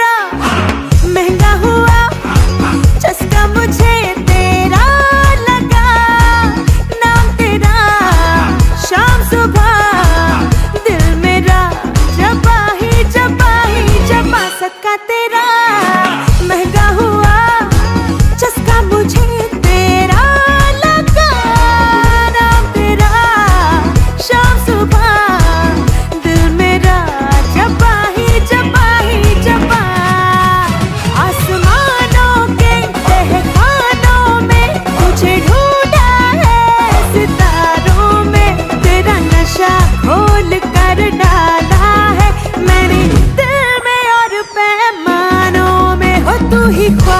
तेरा महंगा हुआ, चस्का मुझे तेरा लगा। नाम तेरा शाम सुबह, दिल मेरा जबा ही जबा ही जबा। सका तेरा महंगा हुआ, चस्का मुझे तेरा लगा। नाम तेरा शाम सुबह, दिल मेरा जबा ही जबा ही जबा। आसमानों के तहखानों में तुझे ढूंढा है, सितारों में तेरा नशा घोल कर डाला है मैंने दिल में और पैमानों में। हो तू ही